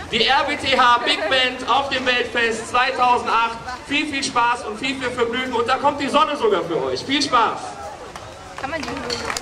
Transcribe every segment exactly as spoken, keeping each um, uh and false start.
Die R B T H Big Band auf dem Weltfest zweitausendacht. Viel, viel Spaß und viel, viel Vergnügen. Und da kommt die Sonne sogar für euch. Viel Spaß! Kann man die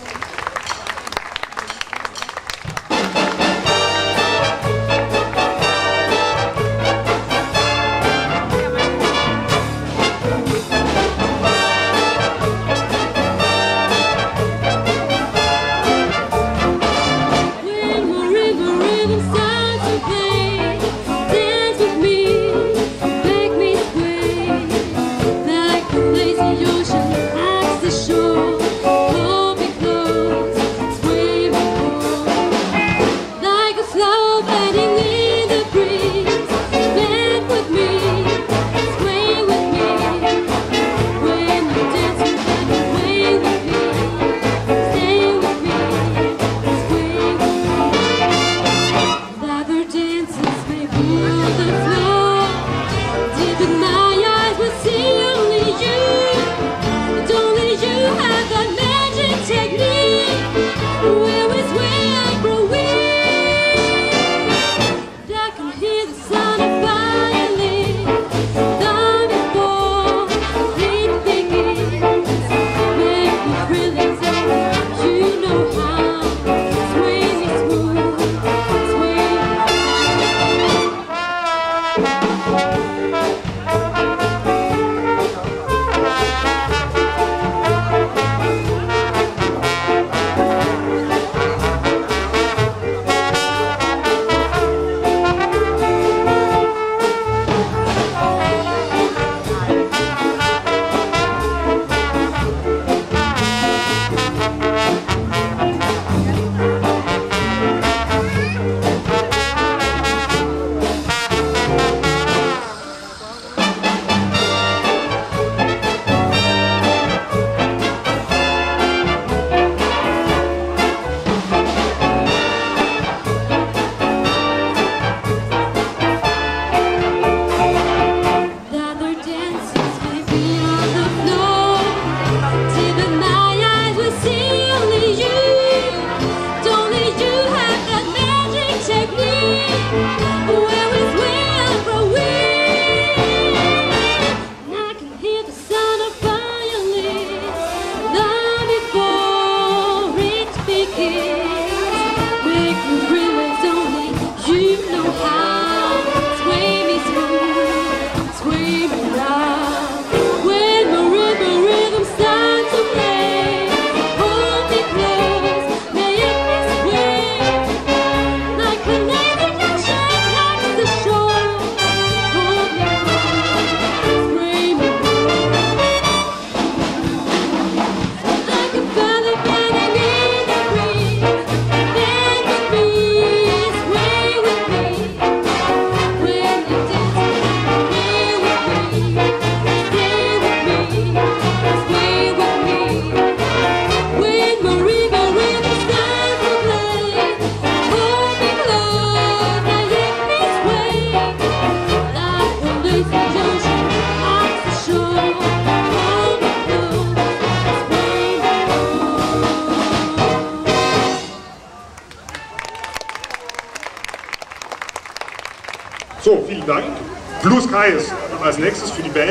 So, vielen Dank. Blue Skies als nächstes für die Band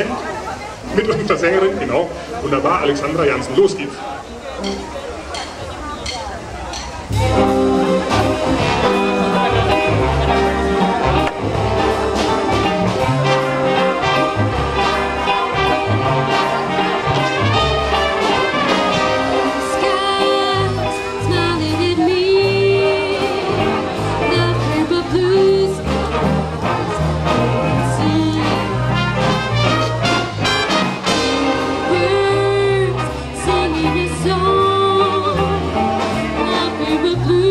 mit unserer Sängerin, genau. Wunderbar, Alexandra Jansen. Los geht's. Singing a song, my favorite blues.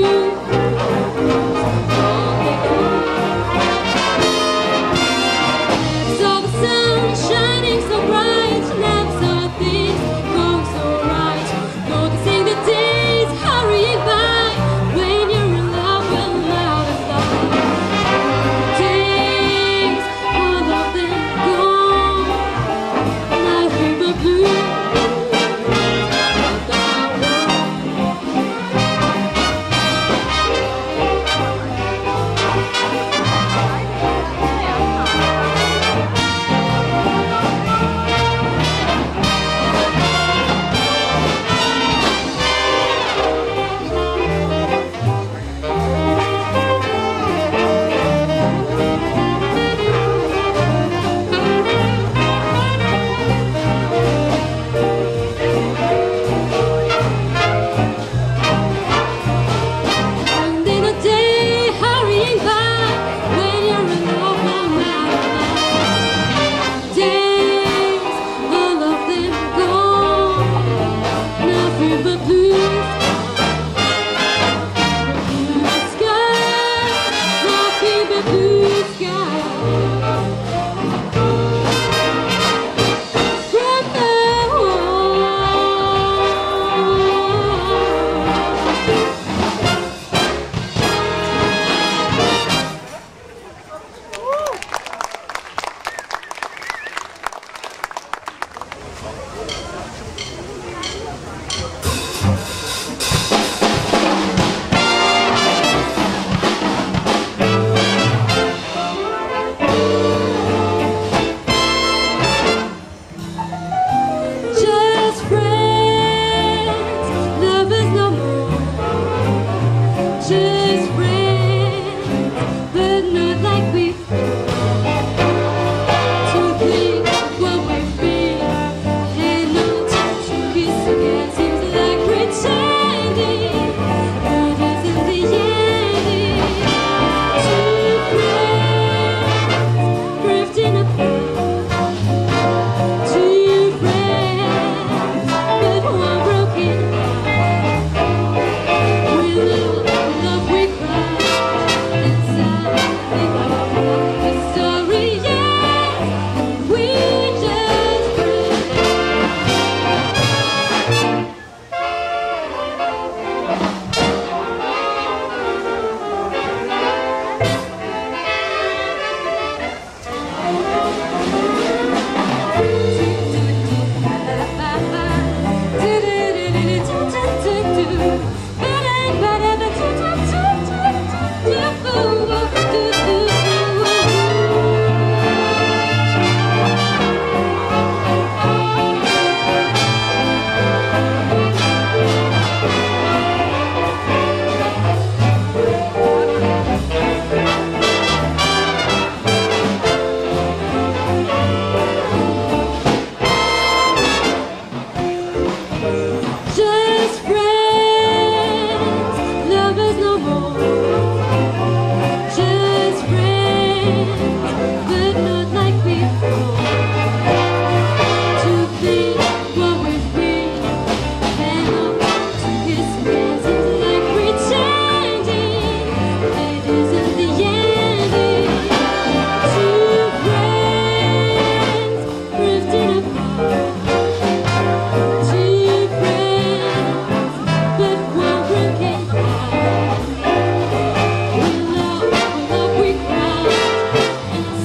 We'll love, we'll love, we cry.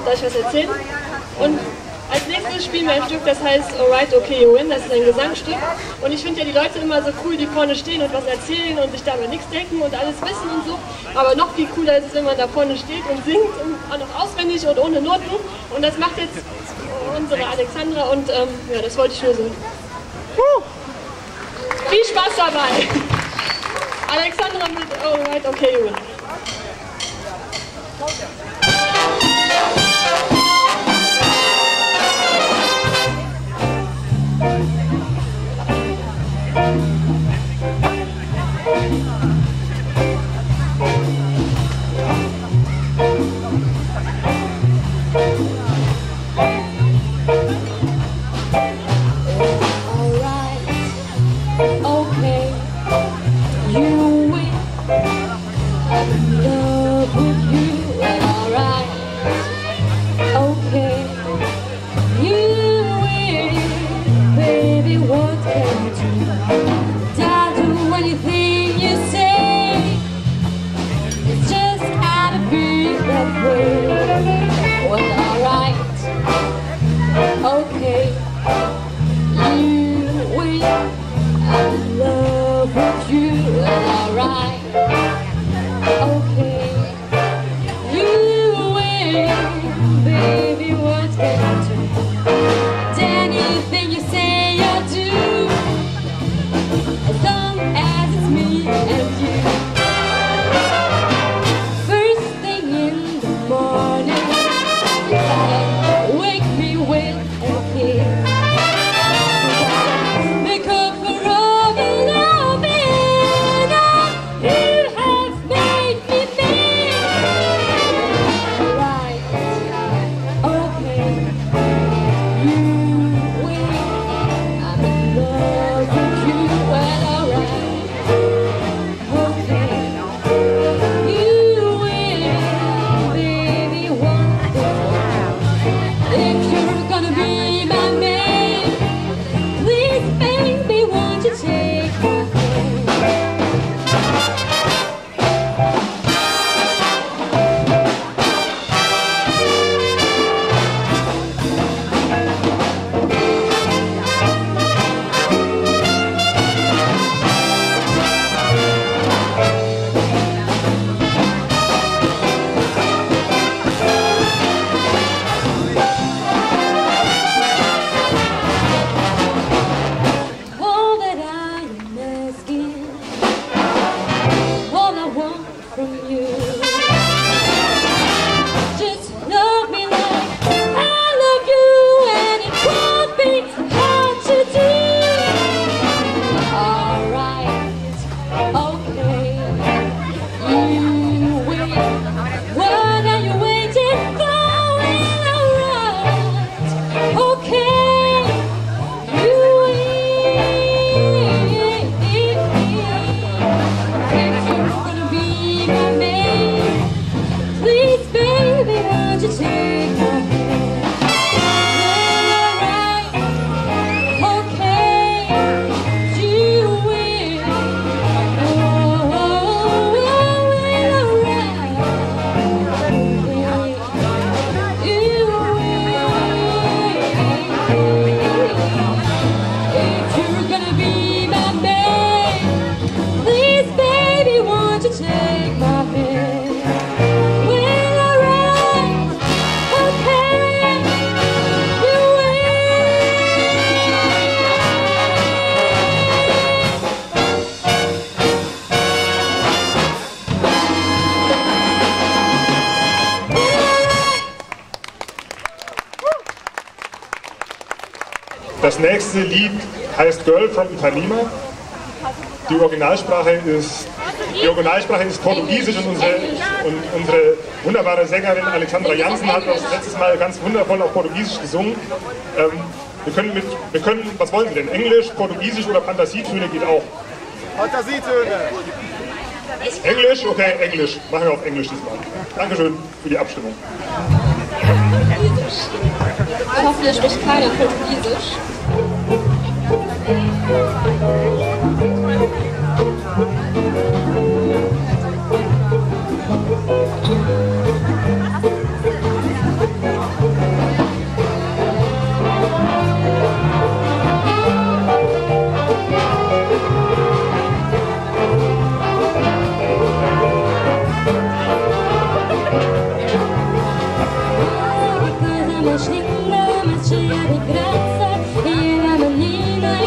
euch was erzählen. Und als nächstes spielen wir ein Stück, das heißt Alright, Okay, You Win. Das ist ein Gesangsstück. Und ich finde ja die Leute immer so cool, die vorne stehen und was erzählen und sich dabei nichts denken und alles wissen und so. Aber noch viel cooler ist es, wenn man da vorne steht und singt und auch noch auswendig und ohne Noten. Und das macht jetzt unsere Alexandra und ähm, ja, das wollte ich nur so. Uh! Viel Spaß dabei! Alexandra mit Alright, Okay, You Win. Das nächste Lied heißt Girl from Ipanema. Die Originalsprache ist, die Originalsprache ist Portugiesisch und unsere, und unsere wunderbare Sängerin Alexandra Jansen hat das letztes Mal ganz wundervoll auf Portugiesisch gesungen. Ähm, wir, können mit, wir können, was wollen Sie denn? Englisch, Portugiesisch oder Fantasietöne geht auch? Fantasietöne! Englisch? Okay, Englisch. Machen wir auf Englisch diesmal. Dankeschön für die Abstimmung. Ich hoffe, hier spricht keiner Portugiesisch.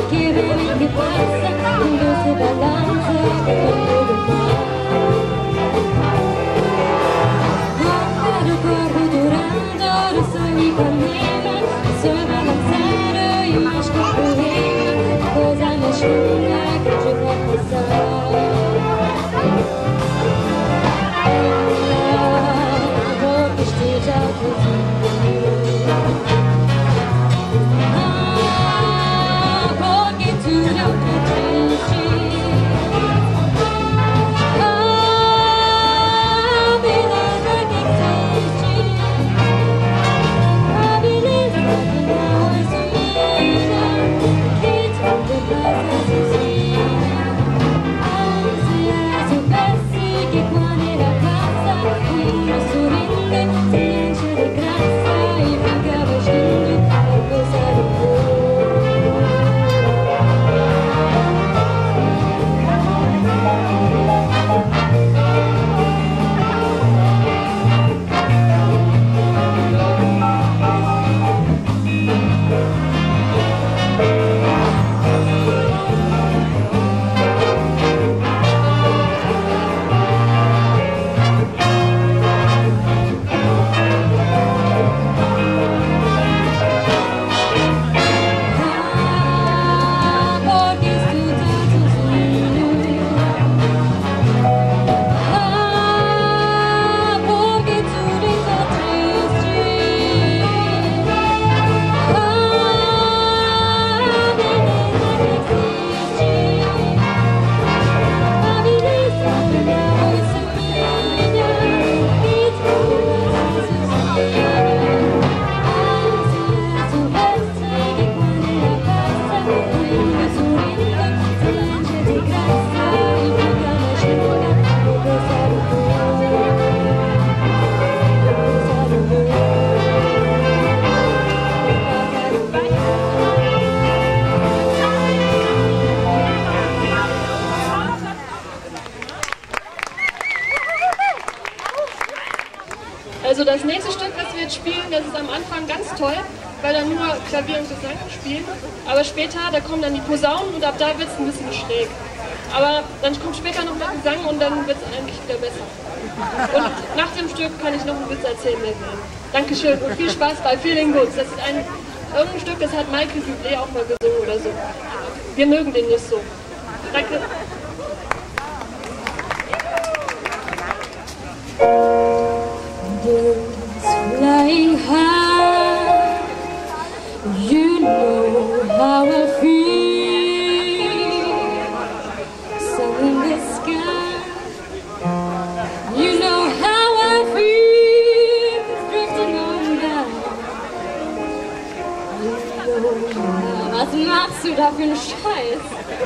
Also das nächste Stück, was wir jetzt spielen, das ist am Anfang ganz toll, weil da nur Klavier und Gesang spielen. Aber später, da kommen dann die Posaunen und ab da wird es ein bisschen schräg. Aber dann kommt später noch der Gesang und dann wird es eigentlich wieder besser. Und nach dem Stück kann ich noch einen Witz erzählen. Dankeschön und viel Spaß bei Feeling Good. Das ist ein irgendein Stück, das hat Michael Bublé auch mal gesungen oder so. Wir mögen den nicht so. Danke. Birds flying high, you know how I feel. Sun in the sky, you know how I feel. Drifting on down, you know. Was machst du da für einen Scheiß?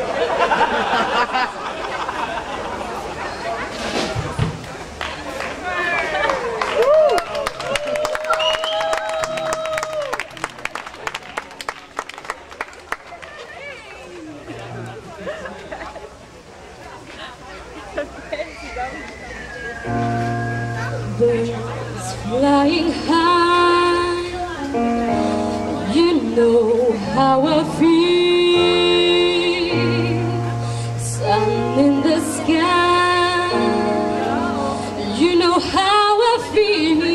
Birds flying high, you know how I feel. Sun in the sky, you know how I feel.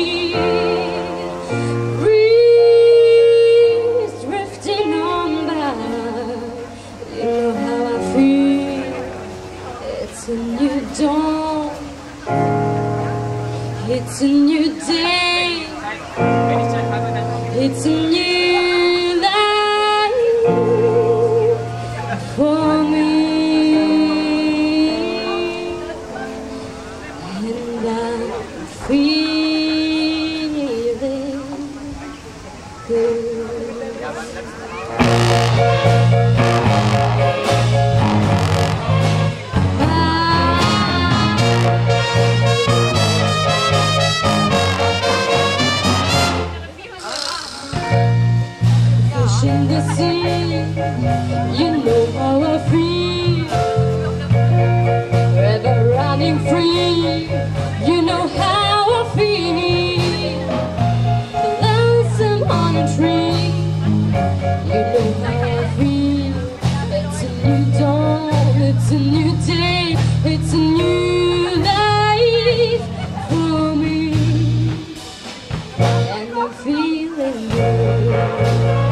Breeze drifting on by, you know how I feel. It's a new dawn, it's a new day, it's a new life for me, and I'm feeling good. Ah. It's a new day, it's a new life for me, and I'm feeling good.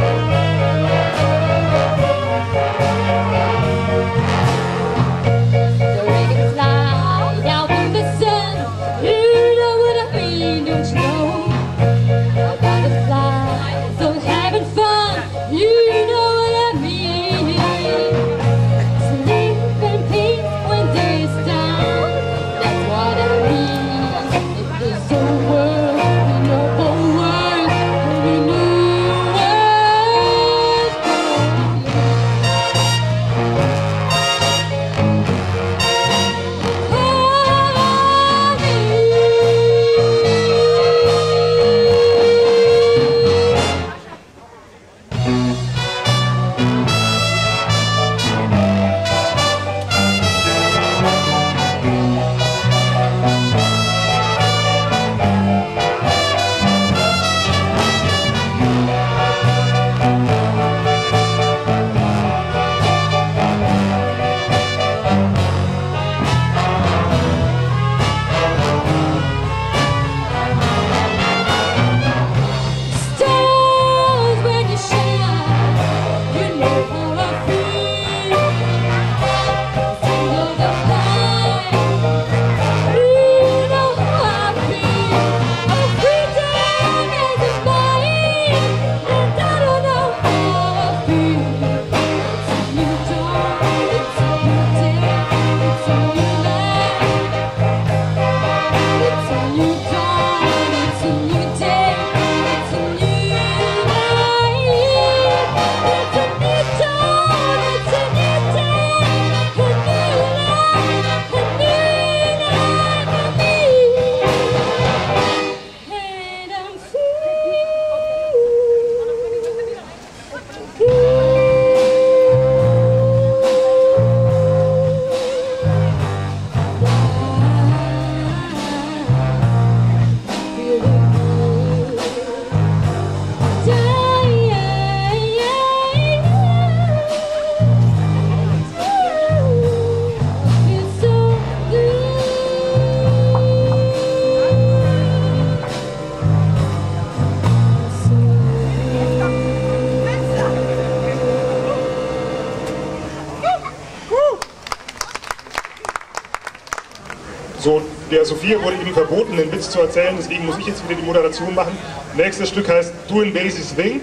So, der Sophia wurde eben verboten, den Witz zu erzählen, deswegen muss ich jetzt wieder die Moderation machen. Nächstes Stück heißt Doing Daisy's Thing.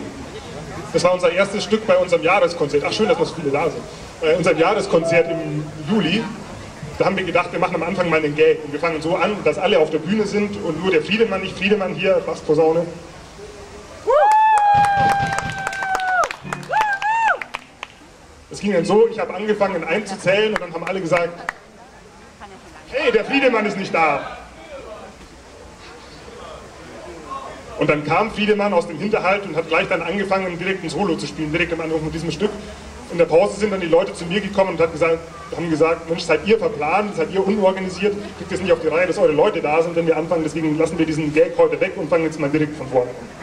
Das war unser erstes Stück bei unserem Jahreskonzert. Ach, schön, dass noch so viele da sind. Äh, unserem Jahreskonzert im Juli. Da haben wir gedacht, wir machen am Anfang mal einen Gag. Und wir fangen so an, dass alle auf der Bühne sind und nur der Friedemann, nicht Friedemann hier, Bassposaune. Es ging dann so, ich habe angefangen einzuzählen und dann haben alle gesagt, hey, der Friedemann ist nicht da. Und dann kam Friedemann aus dem Hinterhalt und hat gleich dann angefangen, direkt ein Solo zu spielen, direkt am Anfang mit diesem Stück. In der Pause sind dann die Leute zu mir gekommen und hat gesagt, haben gesagt, Mensch, seid ihr verplant, seid ihr unorganisiert, kriegt es nicht auf die Reihe, dass eure Leute da sind, wenn wir anfangen, deswegen lassen wir diesen Gag heute weg und fangen jetzt mal direkt von vorne an.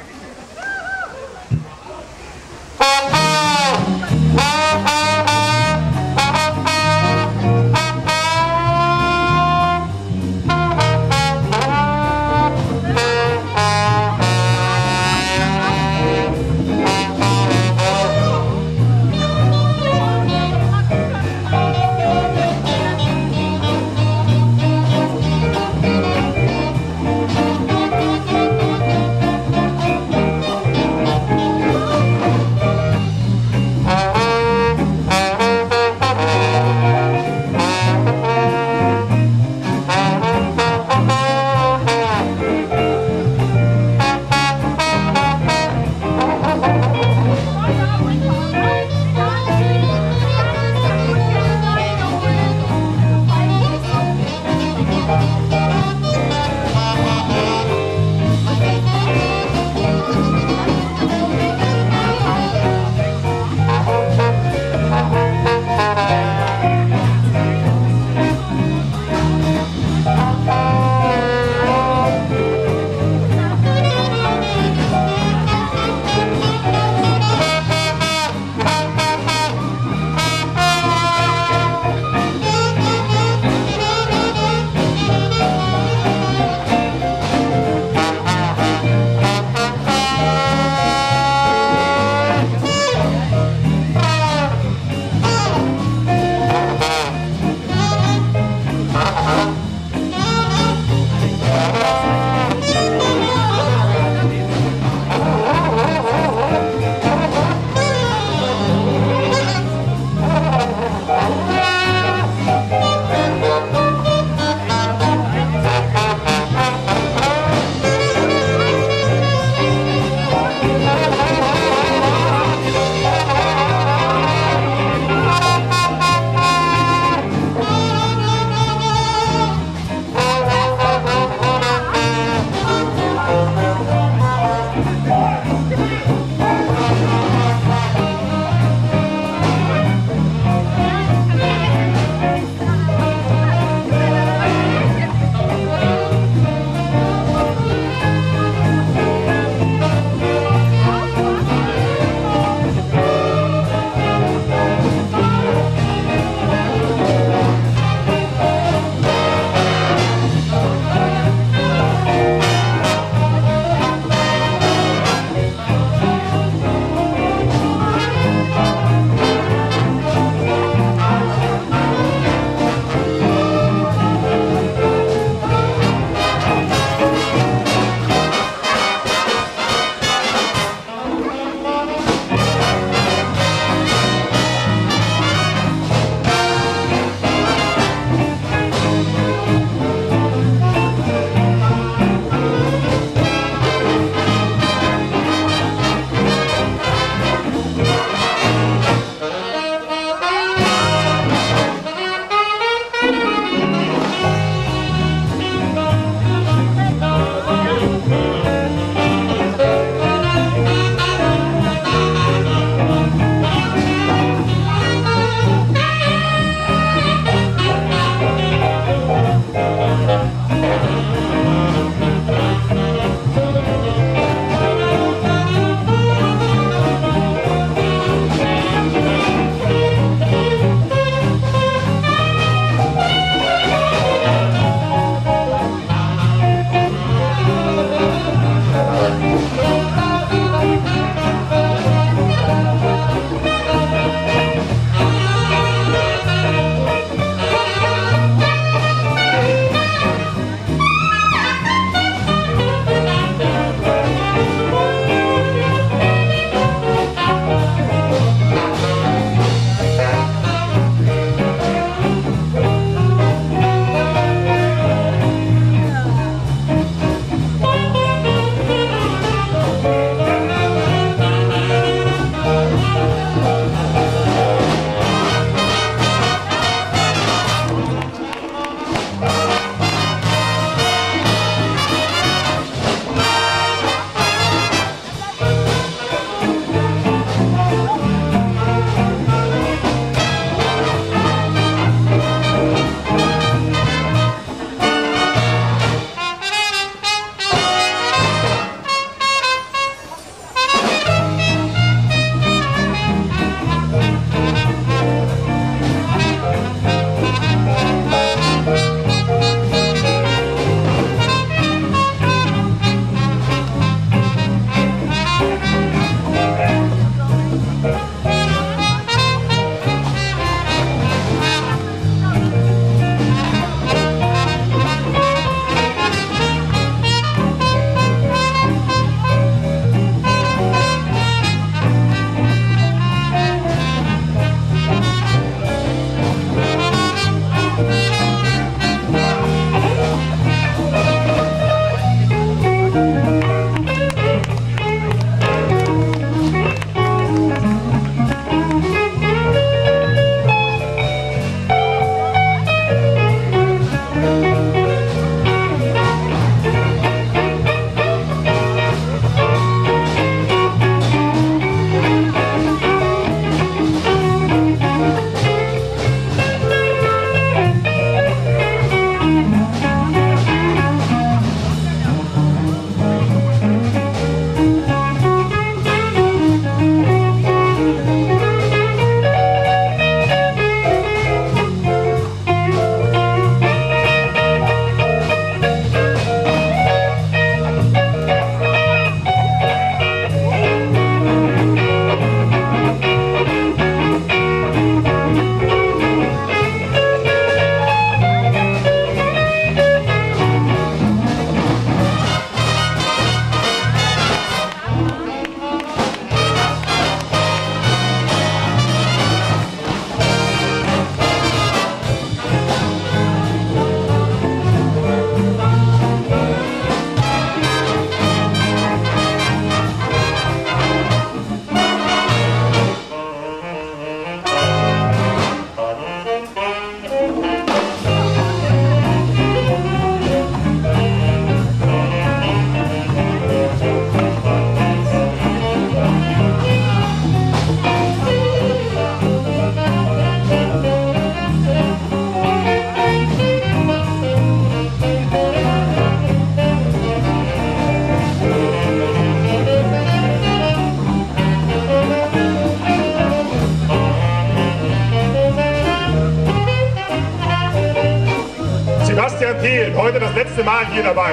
heute das letzte Mal hier dabei.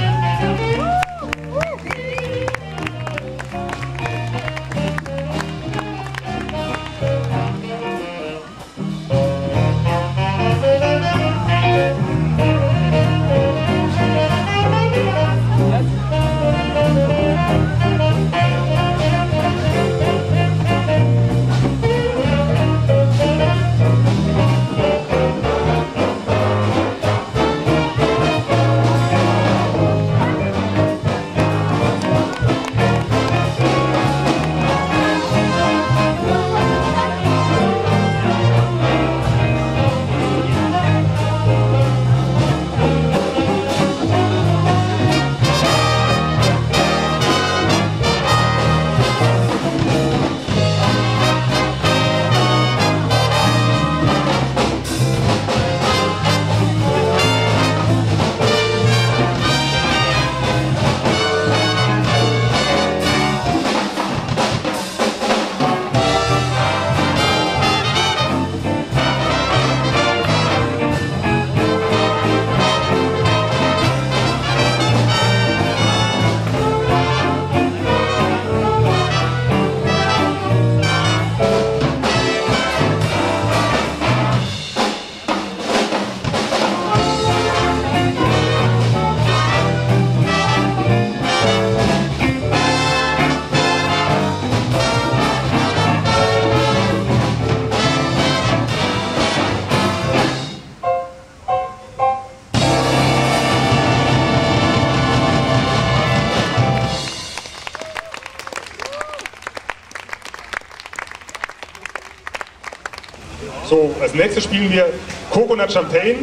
So, als nächstes spielen wir Coconut Champagne,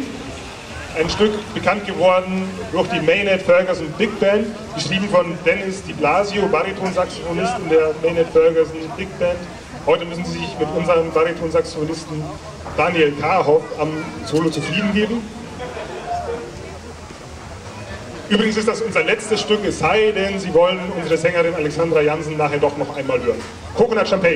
ein Stück bekannt geworden durch die Maynard Ferguson Big Band, geschrieben von Dennis Di Blasio, Baritonsaxophonist in der Maynard Ferguson Big Band. Heute müssen Sie sich mit unserem Baritonsaxophonisten Daniel Karhoff am Solo zufrieden geben. Übrigens ist das unser letztes Stück, es sei denn, Sie wollen unsere Sängerin Alexandra Jansen nachher doch noch einmal hören. Coconut Champagne.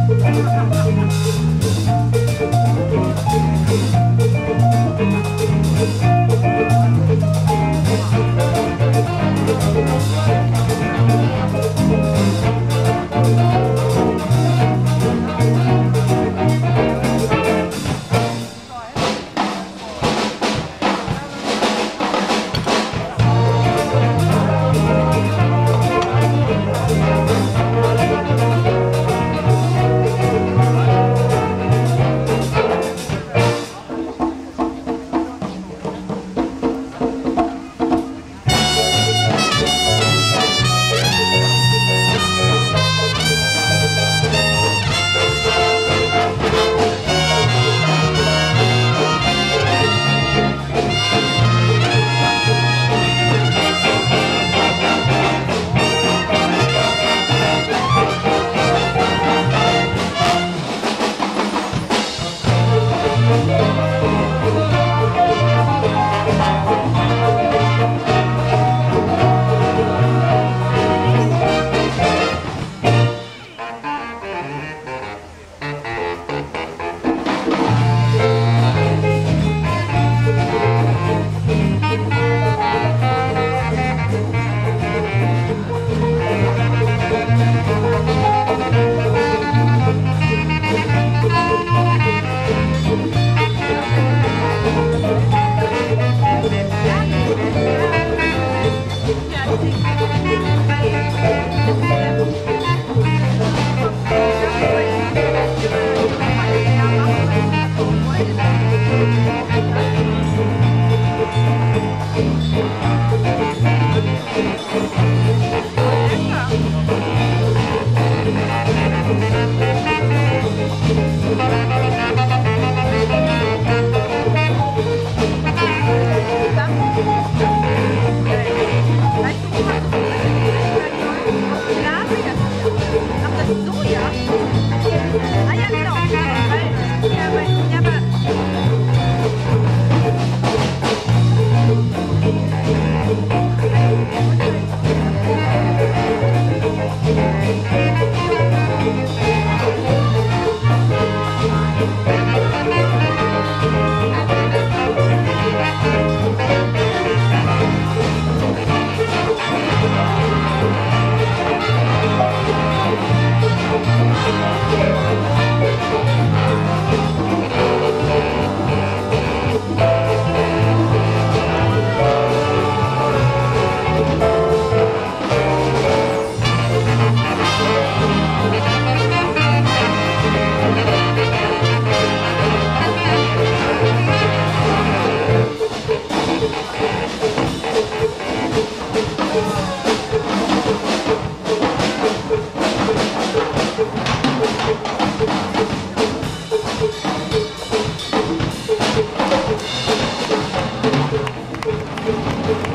Thank you.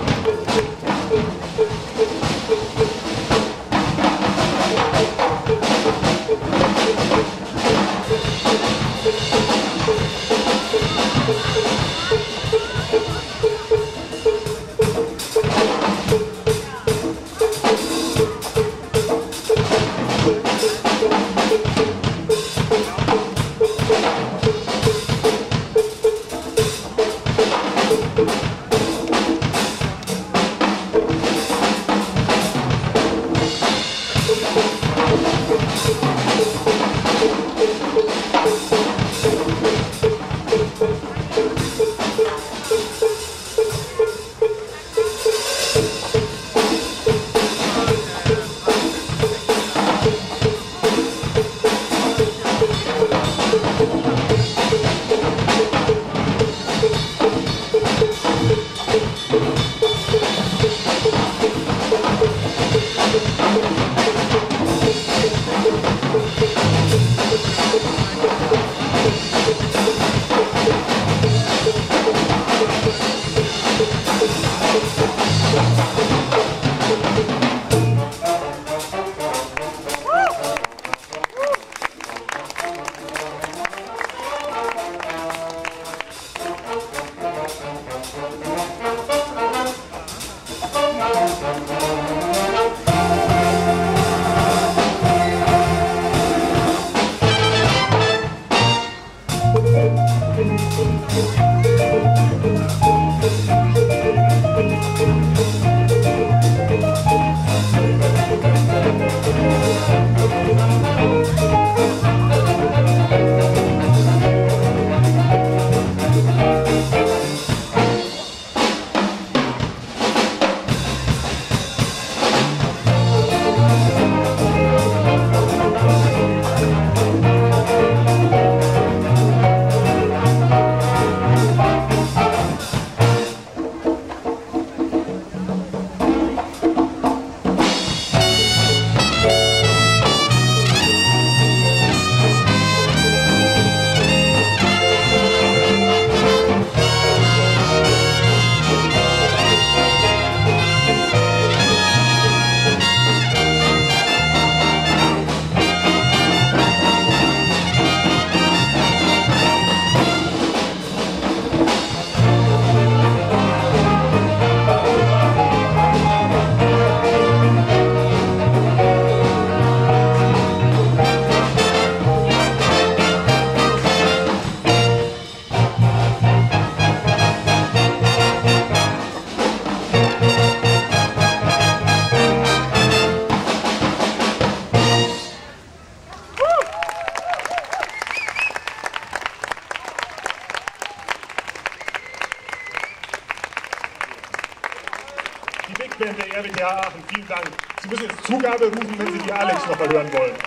Die Big Band der R W T H Aachen, vielen Dank. Sie müssen jetzt Zugabe rufen, wenn Sie die Alex noch mal hören wollen.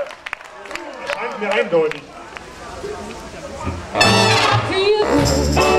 Das scheint mir eindeutig.